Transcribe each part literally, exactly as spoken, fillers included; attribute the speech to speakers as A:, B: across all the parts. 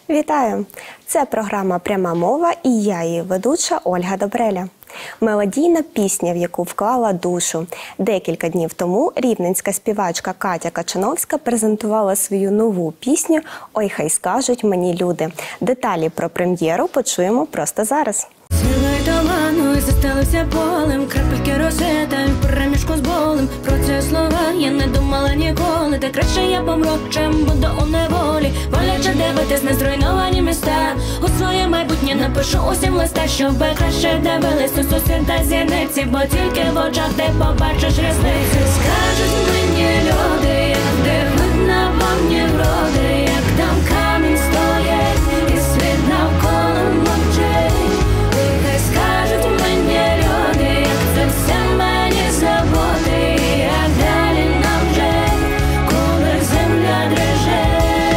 A: Вітаю! Це програма «Пряма мова» і я її ведуча Ольга Добреля. Мелодійна пісня, в яку вклала душу. Декілька днів тому рівненська співачка Катя Качановська презентувала свою нову пісню «Ой, хай скажуть мені люди». Деталі про прем'єру почуємо просто зараз.
B: Силою туману застелився полем, крапельки розета в переміжку з болем. Про це слова я не думала ніколи, та краще я помру, чим буду у неволі. Боляче дивитись на зруйновані міста, у своє майбутнє напишу усім листа, щоб краще дивились у сусіда зіниці, бо тільки в очах ти побачиш різницю. Скажуть мені люди, як дихнуть на повні вроди, як там камінь стоять і світ навколо мовчить. Скажуть мені люди, як це все мені заботи, як далі нам жить, коли земля дрижить.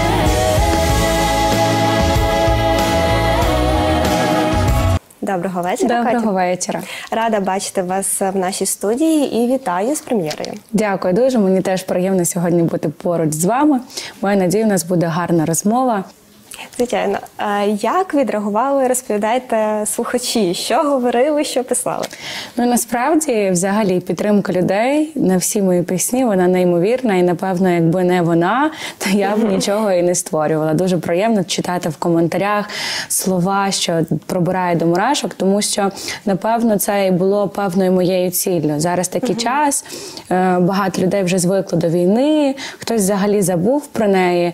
A: Доброго вечора,
C: Доброго
A: Катя.
C: вечора.
A: Рада бачити вас в нашій студії і вітаю з прем'єрою.
C: Дякую дуже, мені теж приємно сьогодні бути поруч з вами. Маю надію, у нас буде гарна розмова.
A: Звичайно. Як відреагували, розповідайте, слухачі? Що говорили, що писали?
C: Ну, насправді, взагалі, підтримка людей на всі мої пісні, вона неймовірна. І, напевно, якби не вона, то я б нічого і не створювала. Дуже приємно читати в коментарях слова, що пробирає до мурашок, тому що, напевно, це і було певною моєю ціллю. Зараз такий uh-huh. час, багато людей вже звикли до війни, хтось взагалі забув про неї.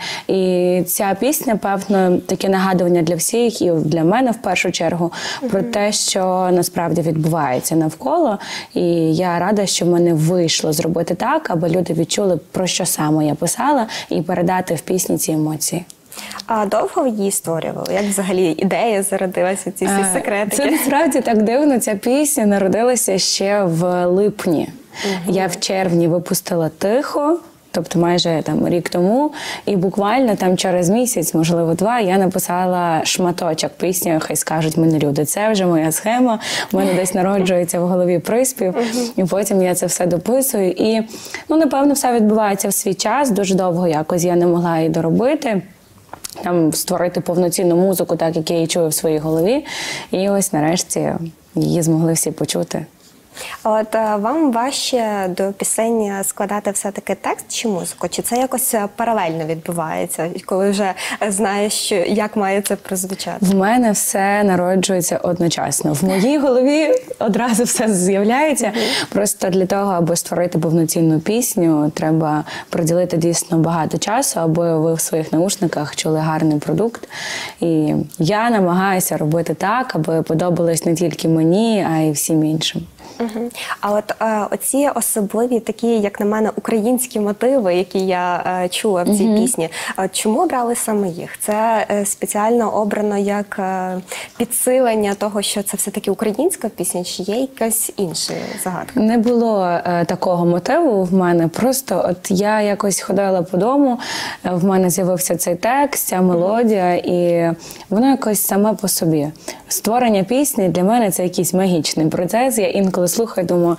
C: І ця пісня, певно, таке нагадування для всіх і для мене в першу чергу uh-huh. про те, що насправді відбувається навколо. І я рада, що в мене вийшло зробити так, аби люди відчули, про що саме я писала, і передати в пісні ці емоції.
A: А довго ви її створювали? Як взагалі ідея зародилася, ці всі секрети?
C: Це насправді так дивно. Ця пісня народилася ще в липні. Uh-huh. Я в червні випустила «Тихо», тобто майже там рік тому, і буквально там через місяць, можливо, два, я написала шматочок пісні «Хай скажуть мені люди». Це вже моя схема, в мене десь народжується в голові приспів, і потім я це все дописую. І, ну, напевно, все відбувається в свій час, дуже довго якось я не могла її доробити. Там створити повноцінну музику, так як я її чую в своїй голові. І ось нарешті її змогли всі почути.
A: От вам важче до пісень складати все-таки текст чи музику? Чи це якось паралельно відбувається, коли вже знаєш, як має це прозвучати?
C: В мене все народжується одночасно. В моїй голові одразу все з'являється. Mm-hmm. Просто для того, аби створити повноцінну пісню, треба приділити дійсно багато часу, аби ви в своїх наушниках чули гарний продукт. І я намагаюся робити так, аби подобалось не тільки мені, а й всім іншим.
A: Угу. А от е, оці особливі такі, як на мене, українські мотиви, які я е, чула в цій угу. пісні, е, чому обрали саме їх? Це е, спеціально обрано як е, підсилення того, що це все-таки українська пісня, чи є якась інша загадка? Не
C: було е, такого мотиву в мене, просто от я якось ходила по дому, е, в мене з'явився цей текст, ця мелодія, і воно якось саме по собі. Створення пісні для мене це якийсь магічний процес, я інколи слухаю, думаю,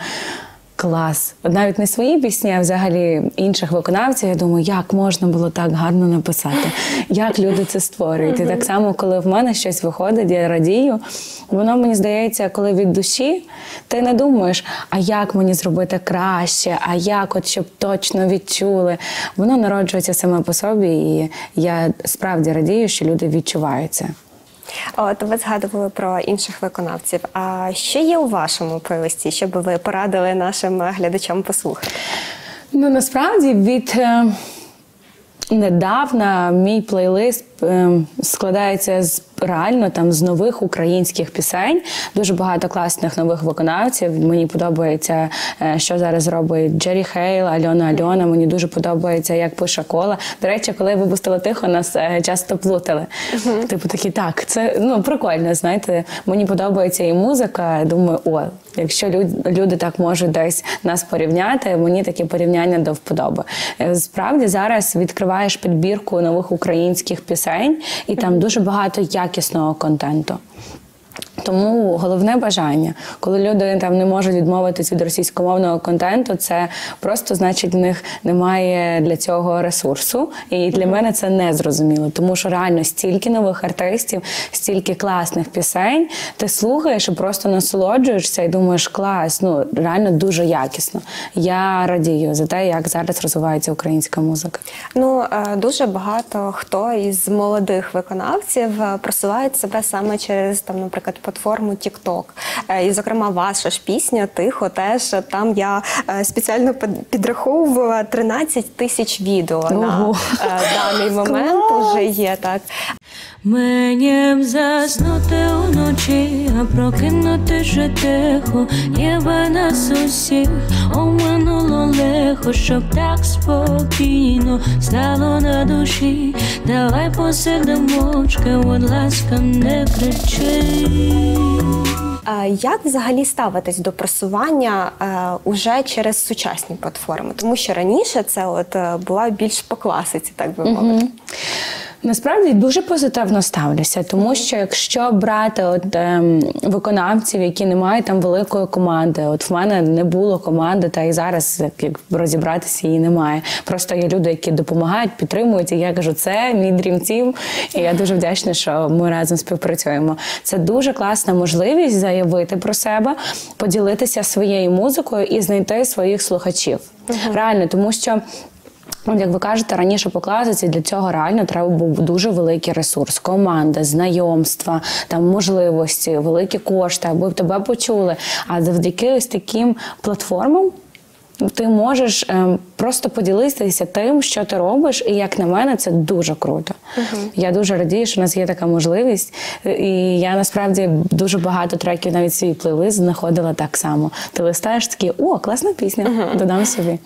C: клас. От навіть не свої пісні, а взагалі інших виконавців, я думаю, як можна було так гарно написати, як люди це створюють. І так само, коли в мене щось виходить, я радію, воно, мені здається, коли від душі, ти не думаєш, а як мені зробити краще, а як, от щоб точно відчули. Воно народжується саме по собі, і я справді радію, що люди відчувають це.
A: От ви згадували про інших виконавців. А що є у вашому плейлисті, щоб ви порадили нашим глядачам послухати?
C: Ну, насправді, від е, недавна мій плейлист е, складається з реально там з нових українських пісень. Дуже багато класних нових виконавців. Мені подобається, що зараз робить Джері Хейл, Альона Альона. Мені дуже подобається, як пише Кола. До речі, коли я випустила «Тихо», нас часто плутали. Uh-huh. Типу такі, так, це ну, прикольно, знаєте. Мені подобається і музика. Думаю, о, якщо люди так можуть десь нас порівняти, мені таке порівняння до вподоби. Справді, зараз відкриваєш підбірку нових українських пісень, і там дуже багато якісного контенту. Тому головне бажання, коли люди там не можуть відмовитись від російськомовного контенту, це просто значить в них немає для цього ресурсу. І для мене це не зрозуміло, тому що реально стільки нових артистів, стільки класних пісень, ти слухаєш і просто насолоджуєшся і думаєш, клас, ну реально дуже якісно. Я радію за те, як зараз розвивається українська музика.
A: Ну, дуже багато хто із молодих виконавців просуває себе саме через, там, наприклад, платформу TikTok. І, зокрема, ваша ж пісня «Тихо» теж, там я спеціально підраховувала тринадцять тисяч відео. Ого. На даний момент вже є, так.
B: Мені б заснути уночі, а прокинути ще тихо, ніби нас усіх оминуло лихо, щоб так спокійно стало на душі. Давай посидимо мовчки, будь ласка, не кричи.
A: Як взагалі ставитись до просування е, уже через сучасні платформи? Тому що раніше це от е, була більш по класиці, так би мовити. Mm-hmm.
C: Насправді дуже позитивно ставлюся, тому що якщо брати от, ем, виконавців, які не мають там великої команди, от в мене не було команди, та і зараз, як, як розібратися, її немає. Просто є люди, які допомагають, підтримують, і я кажу, це мій Dream Team, і я дуже вдячна, що ми разом співпрацюємо. Це дуже класна можливість заявити про себе, поділитися своєю музикою і знайти своїх слухачів. Uh-huh. Реально, тому що як ви кажете, раніше по класиці для цього реально треба був дуже великий ресурс, команда, знайомства, там можливості, великі кошти, аби тебе почули. А завдяки ось таким платформам ти можеш е, просто поділитися тим, що ти робиш, і, як на мене, це дуже круто. Uh-huh. Я дуже радію, що у нас є така можливість, і я, насправді, дуже багато треків, навіть свій плейлист знаходила так само. Ти листаєш такі, о, класна пісня, uh-huh. додам собі.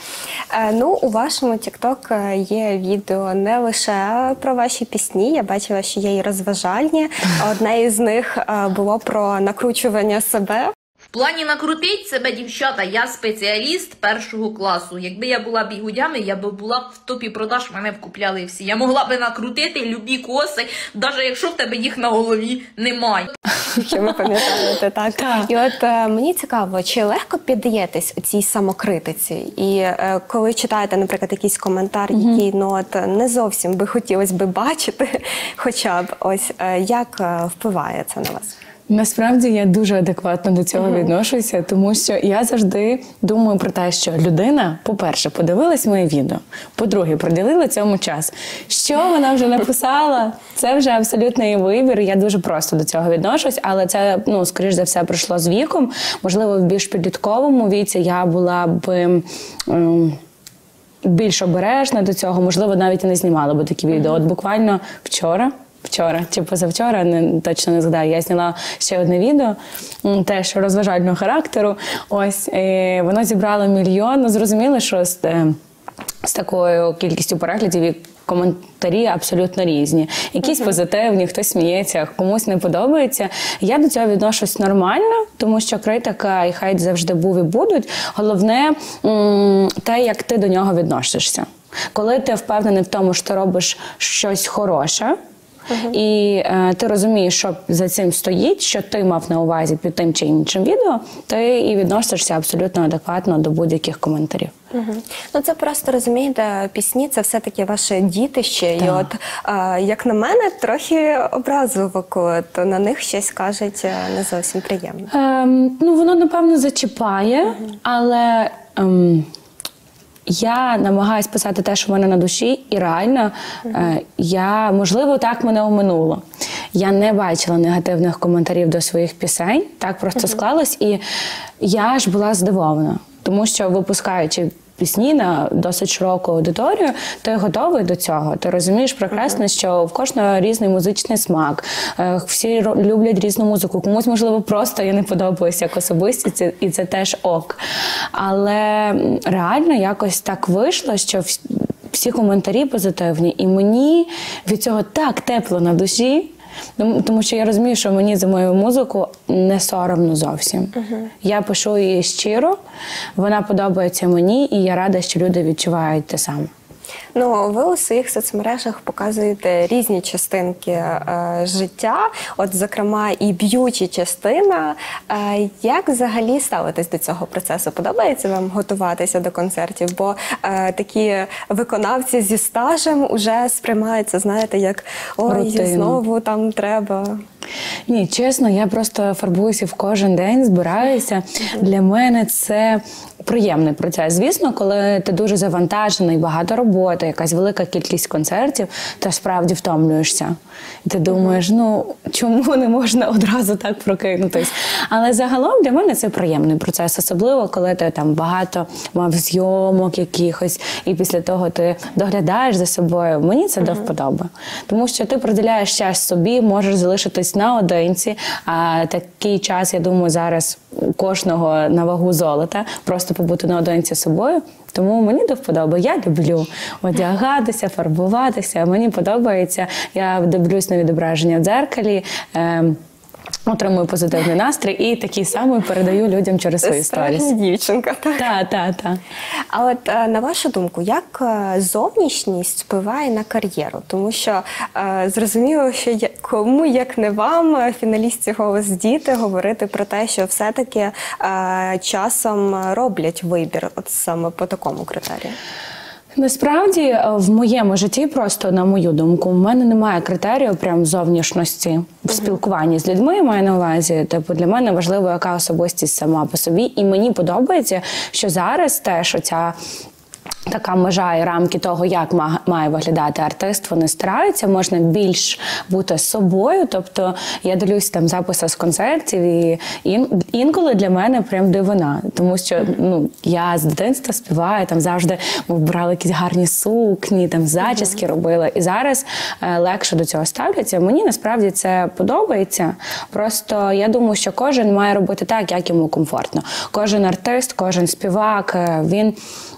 A: Ну, у вашому TikTok є відео не лише про ваші пісні, я бачила, що є і розважальні. Одне із них було про накручування себе.
D: В плані накрутить себе, дівчата, я спеціаліст першого класу. Якби я була бігудями, я б була в топі продаж, мене б купляли всі. Я могла би накрутити любі коси, навіть якщо в тебе їх на голові немає.
A: Що ви пам'ятаєте, так?
C: Так.
A: І от е, мені цікаво, чи легко піддаєтесь цій самокритиці? І е, коли читаєте, наприклад, якийсь коментар, mm-hmm. який, ну, от, не зовсім би хотілося би бачити, хоча б, ось, е, як е, впливає це на вас?
C: Насправді я дуже адекватно до цього uh-huh. відношуся, тому що я завжди думаю про те, що людина, по-перше, подивилась моє відео, по-друге, приділила цьому час. Що вона вже написала, це вже абсолютно її вибір, я дуже просто до цього відношусь, але це, ну, скоріш за все, пройшло з віком. Можливо, в більш підлітковому віці я була б ем, більш обережна до цього, можливо, навіть і не знімала б такі відео. От буквально вчора, Вчора чи позавчора, не, точно не згадаю, я зняла ще одне відео, теж розважального характеру. Ось, і воно зібрало мільйон. Ну, зрозуміло, що з, з такою кількістю переглядів і коментарі абсолютно різні. Якісь uh-huh. позитивні, хтось сміється, комусь не подобається. Я до цього відношусь нормально, тому що критика і хейт завжди був і будуть. Головне те, як ти до нього відносишся. Коли ти впевнений в тому, що ти робиш щось хороше, Uh-huh. і е, ти розумієш, що за цим стоїть, що ти мав на увазі під тим чи іншим відео, ти і відносишся абсолютно адекватно до будь-яких коментарів.
A: Uh-huh. Ну, це просто, розумієте, пісні – це все-таки ваше дітище. Так. І от, е, як на мене, трохи образливо, коли на них щось кажуть не зовсім приємно.
C: Ем, ну, воно, напевно, зачіпає, uh-huh. але... Ем, Я намагаюся писати те, що в мене на душі, і реально, е, я, можливо, так мене оминуло. Я не бачила негативних коментарів до своїх пісень, так просто uh-huh. склалось, і я ж була здивована, тому що, випускаючи пісні на досить широку аудиторію, ти готовий до цього. Ти розумієш прекрасно, uh-huh. що в кожного різний музичний смак, всі люблять різну музику, комусь, можливо, просто я не подобаюся як особистість, і це теж ок. Але реально якось так вийшло, що всі коментарі позитивні, і мені від цього так тепло на душі, тому що я розумію, що мені за мою музику не соромно зовсім. Uh-huh. Я пишу її щиро, вона подобається мені, і я рада, що люди відчувають те саме.
A: Ну, ви у своїх соцмережах показуєте різні частинки е, життя, от, зокрема, і б'ючі частина. Е, як взагалі ставитесь до цього процесу? Подобається вам готуватися до концертів? Бо е, такі виконавці зі стажем уже сприймаються, знаєте, як ой,
C: Рутину.
A: знову там треба.
C: Ні, чесно, я просто фарбуюся в кожен день, збираюся. Для мене це приємний процес. Звісно, коли ти дуже завантажений, багато роботи, якась велика кількість концертів, ти справді втомлюєшся. І ти думаєш, ну, чому не можна одразу так прокинутись? Але загалом для мене це приємний процес, особливо, коли ти там багато мав зйомок якихось, і після того ти доглядаєш за собою. Мені це до вподоби. Тому що ти приділяєш час собі, можеш залишитись наодинці, а такий час, я думаю, зараз у кожного на вагу золота, просто побути наодинці з собою. Тому мені до вподоби. Я люблю одягатися, фарбуватися. Мені подобається. Я дивлюсь на відображення в дзеркалі, е, отримую позитивний настрій і такий самий передаю людям через свої сторіс.
A: Справжня дівчинка, так?
C: Так, так, так.
A: А от е, на вашу думку, як е, зовнішність впливає на кар'єру? Тому що е, зрозуміло, що я- кому, як не вам, е, фіналістці «Голос Діти», говорити про те, що все-таки е, часом роблять вибір от саме по такому критерію.
C: Насправді, в моєму житті, просто на мою думку, в мене немає критерію прям зовнішності в спілкуванні з людьми, я маю на увазі. Типу, для мене важливо, яка особистість сама по собі. І мені подобається, що зараз теж оця така межа і рамки того, як ма- має виглядати артист, вони стараються, можна більш бути собою. Тобто я дивлюсь там записи з концертів, і ін- інколи для мене прям дивина. Тому що ну, я з дитинства співаю, там завжди ми брали якісь гарні сукні, там зачіски робила. І зараз е, легше до цього ставляться. Мені насправді це подобається. Просто я думаю, що кожен має робити так, як йому комфортно. Кожен артист, кожен співак, е, він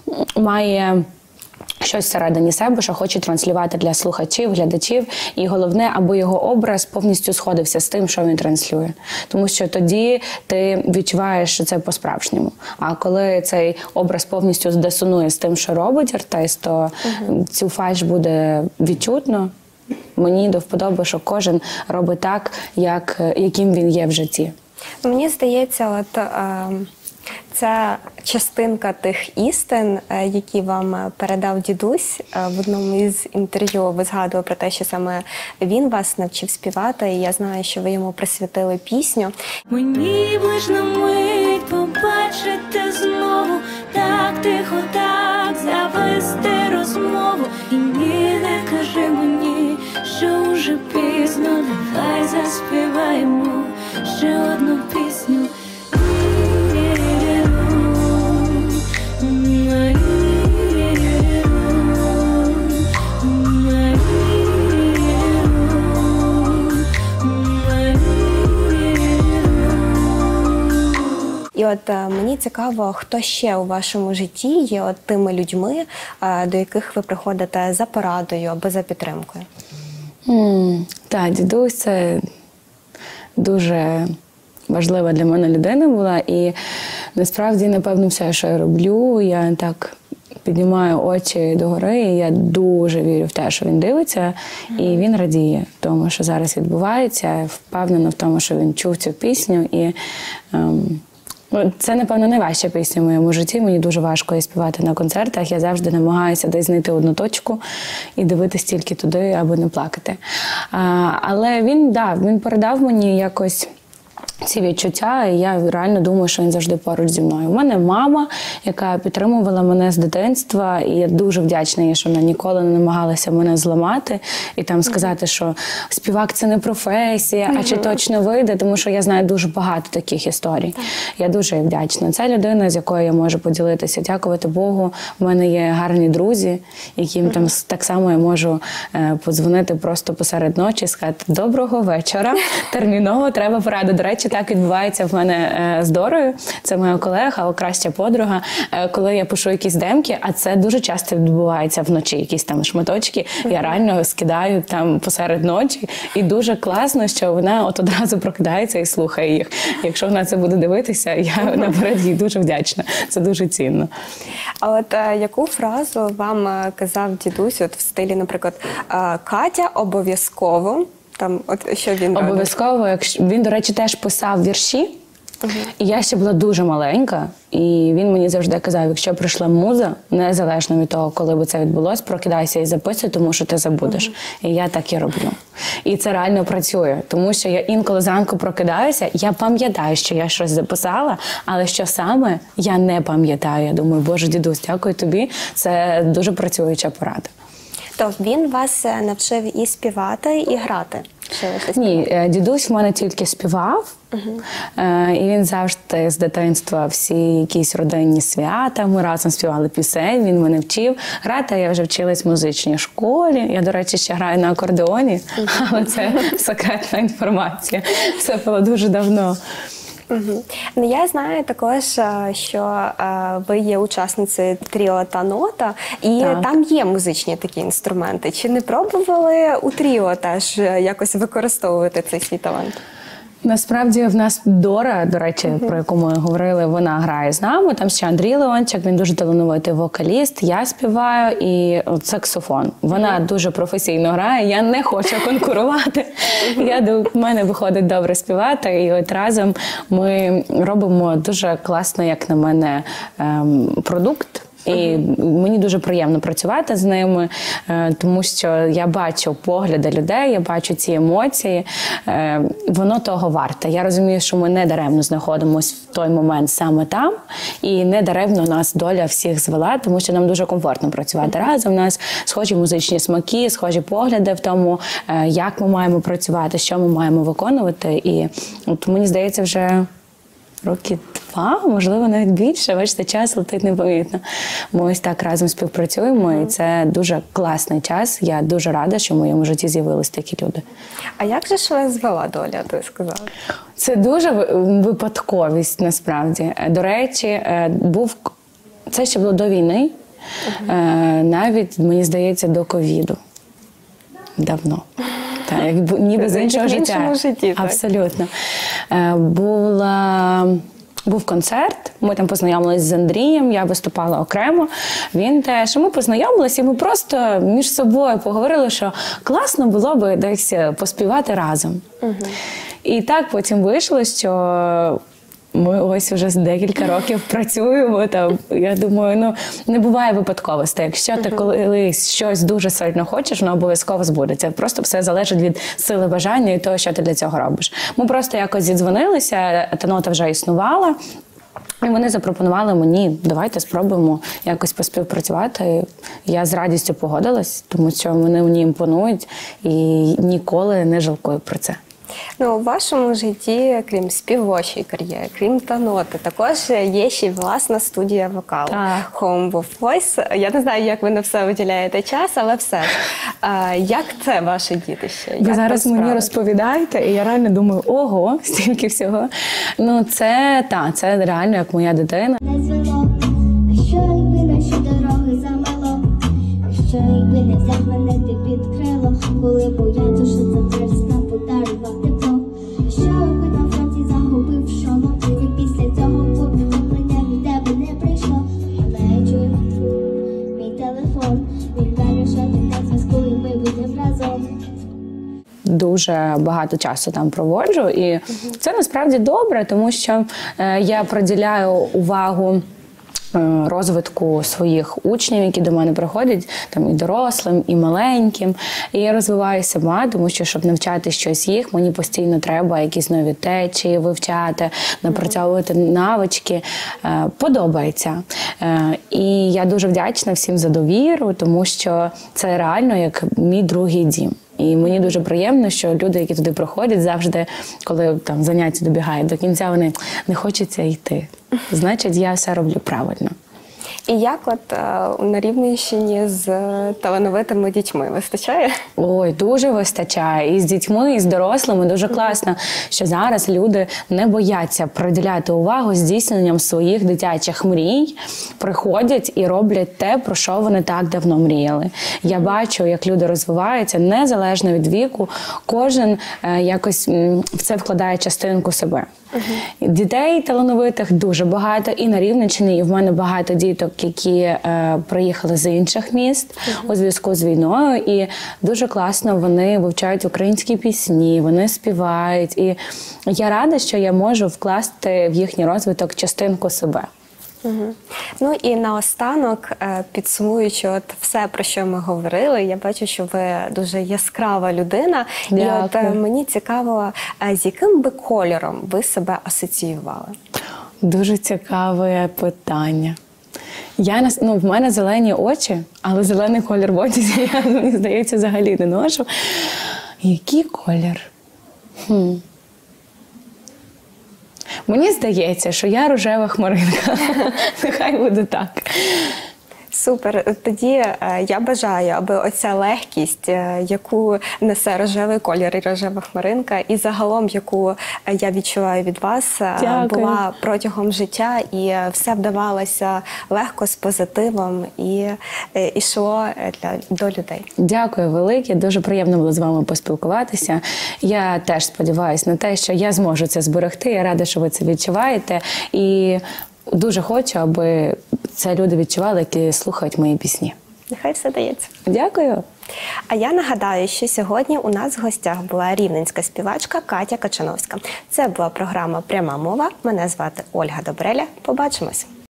C: має щось всередині себе, що хоче транслювати для слухачів, глядачів. І головне, аби його образ повністю сходився з тим, що він транслює. Тому що тоді ти відчуваєш, що це по-справжньому. А коли цей образ повністю здисонує з тим, що робить артист, то угу. цю фальш буде відчутно. Мені до вподоби, що кожен робить так, як, яким він є в житті.
A: Мені здається, от е, це частинка тих істин, е, які вам передав дідусь. Е, в одному із інтерв'ю ви згадували про те, що саме він вас навчив співати, і я знаю, що ви йому присвятили пісню.
B: Мені б лиш на мить побачити знову, так тихо, так завести розмову. І ні, не кажи мені, що вже пізно, давай заспіваємо ще одну пісню.
A: І от е, мені цікаво, хто ще у вашому житті є от тими людьми, е, до яких ви приходите за порадою або за підтримкою?
C: Mm, так, дідусь – це дуже важлива для мене людина була. І насправді, напевно, все, що я роблю, я так піднімаю очі догори, і я дуже вірю в те, що він дивиться, і він радіє тому, що зараз відбувається. Я впевнена в тому, що він чув цю пісню. І ем, це, напевно, найважча пісня в моєму житті. Мені дуже важко її співати на концертах. Я завжди намагаюся десь знайти одну точку і дивитись тільки туди, аби не плакати. А, але він, да, він передав мені якось ці відчуття, і я реально думаю, що він завжди поруч зі мною. У мене мама, яка підтримувала мене з дитинства, і я дуже вдячна їй, що вона ніколи не намагалася мене зламати і там сказати, що співак – це не професія, а чи точно вийде, тому що я знаю дуже багато таких історій. Я дуже їй вдячна. Це людина, з якою я можу поділитися. Дякувати Богу, в мене є гарні друзі, яким там так само я можу е, подзвонити просто посеред ночі і сказати: «Доброго вечора, терміново треба пораду». До речі, речі, так відбувається в мене е, з Дорою. Це моя колега, краща подруга. Е, коли я пишу якісь демки, а це дуже часто відбувається вночі, якісь там шматочки, я реально скидаю там посеред ночі. І дуже класно, що вона от одразу прокидається і слухає їх. Якщо вона це буде дивитися, я наперед їй дуже вдячна. Це дуже цінно.
A: А от е, яку фразу вам е, казав дідусь, от в стилі, наприклад, е, Катя, обов'язково, там, от що він робить?
C: Обов'язково, якщо він, до речі, теж писав вірші, угу. І я ще була дуже маленька, і він мені завжди казав, якщо прийшла муза, незалежно від того, коли би це відбулося, прокидайся і записуй, тому що ти забудеш. Угу. І я так і роблю. І це реально працює, тому що я інколи зранку прокидаюся, я пам'ятаю, що я щось записала, але що саме, я не пам'ятаю. Я думаю, Боже, дідусь, дякую тобі, це дуже працююча порада.
A: То він вас навчив і співати, і грати? Чи ви
C: Ні, дідусь в мене тільки співав, угу. І він завжди з дитинства всі якісь родинні свята, ми разом співали пісень, він мене вчив. Грати я вже вчилась в музичній школі, я, до речі, ще граю на акордеоні, угу. Але це секретна інформація, це було дуже давно.
A: Угу. Ну, я знаю також, що ви є учасницею тріо та нота, і так. Там є музичні такі інструменти. Чи не пробували у тріо теж якось використовувати цей свій талант?
C: Насправді в нас Дора, до речі, uh-huh. про яку ми говорили, вона грає з нами. Там ще Андрій Леончик, він дуже талановитий вокаліст. Я співаю і от саксофон. Вона uh-huh. дуже професійно грає. Я не хочу конкурувати. Uh-huh. Я до мене виходить добре співати. І от разом ми робимо дуже класно, як на мене, ем, продукт. І мені дуже приємно працювати з ними, тому що я бачу погляди людей, я бачу ці емоції, воно того варте. Я розумію, що ми не даремно знаходимося в той момент саме там, і не даремно нас доля всіх звела, тому що нам дуже комфортно працювати разом. У нас схожі музичні смаки, схожі погляди в тому, як ми маємо працювати, що ми маємо виконувати. І от мені здається, вже роки два, можливо, навіть більше. Бачите, час летить непомітно. Ми ось так разом співпрацюємо, і це дуже класний час. Я дуже рада, що в моєму житті з'явились такі люди.
A: А як же ж вас звела доля, ти сказала?
C: Це дуже випадковість, насправді. До речі, був... це ще було до війни, uh-huh. навіть, мені здається, до ковіду. Давно. Так, як ніби з іншого життя.
A: житті, так?
C: Абсолютно. Була... Був концерт, ми там познайомилися з Андрієм, я виступала окремо, він теж. Ми познайомилися і ми просто між собою поговорили, що класно було би десь поспівати разом. Угу. І так потім вийшло, що ми ось вже декілька років працюємо. Там, я думаю, ну не буває випадковостей. Якщо ти колись щось дуже сильно хочеш, воно обов'язково збудеться. Просто все залежить від сили бажання і того, що ти для цього робиш. Ми просто якось зідзвонилися, та нота вже існувала. І вони запропонували мені, давайте спробуємо якось поспівпрацювати. Я з радістю погодилась, тому що вони мені імпонують і ніколи не жалкую про це.
A: Ну, у вашому житті, крім співочої кар'єри, крім та ноти, також є ще й власна студія вокалу. Home of Voice. Я не знаю, як ви на все виділяєте час, але все ж. А, як це ваше дітище?
C: Ви зараз мені розповідаєте, і я реально думаю, ого, стільки всього. Ну, це, та, це реально як моя дитина.
E: Не звело, а що якби наші дороги замело? А що якби не взяв мене ти під крило, коли моя душа затвердна подарував тепло? А що якби на фронті загубив шолом, і після цього повідомлення від тебе не прийшло? Але я чую мій телефон, він каже, що ти на зв'язку, і ми будемо разом.
C: Дуже багато часу там проводжу, і це насправді добре, тому що я приділяю увагу розвитку своїх учнів, які до мене приходять, там і дорослим, і маленьким. І я розвиваю сама, тому що, щоб навчати щось їх, мені постійно треба якісь нові течії вивчати, напрацьовувати навички. Подобається. І я дуже вдячна всім за довіру, тому що це реально як мій другий дім. І мені дуже приємно, що люди, які туди приходять, завжди, коли там заняття добігають до кінця, вони не хочеться йти. Значить, я все роблю правильно.
A: І як от е, на Рівненщині з е, талановитими дітьми вистачає?
C: Ой, дуже вистачає. І з дітьми, і з дорослими. Дуже класно, що зараз люди не бояться приділяти увагу здійсненням своїх дитячих мрій, приходять і роблять те, про що вони так давно мріяли. Я бачу, як люди розвиваються незалежно від віку. Кожен е, якось м, в це вкладає частинку себе. Uh-huh. Дітей талановитих дуже багато і на Рівненщині, і в мене багато діток, які е, приїхали з інших міст uh-huh. у зв'язку з війною, і дуже класно вони вивчають українські пісні, вони співають, і я рада, що я можу вкласти в їхній розвиток частинку себе.
A: Угу. Ну і наостанок, підсумуючи от все, про що ми говорили, я бачу, що ви дуже яскрава людина.
C: Дякую.
A: І от мені цікаво, з яким би кольором ви себе асоціювали?
C: Дуже цікаве питання. Я, ну, в мене зелені очі, але зелений колір в одязі я, мені здається, взагалі не ношу. Який колір? Хм. Мені здається, що я рожева хмаринка. Нехай буде так.
A: Супер. Тоді е, я бажаю, аби оця легкість, е, яку несе рожевий колір і рожева хмаринка, і загалом, яку е, я відчуваю від вас, е, була протягом життя, і все вдавалося легко, з позитивом, і е, йшло для, до людей.
C: Дякую велике. Дуже приємно було з вами поспілкуватися. Я теж сподіваюся на те, що я зможу це зберегти. Я рада, що ви це відчуваєте. І дуже хочу, аби це люди відчували, які слухають мої пісні.
A: Нехай все дається.
C: Дякую.
A: А я нагадаю, що сьогодні у нас в гостях була рівненська співачка Катя Качановська. Це була програма «Пряма мова». Мене звати Ольга Добреля. Побачимось.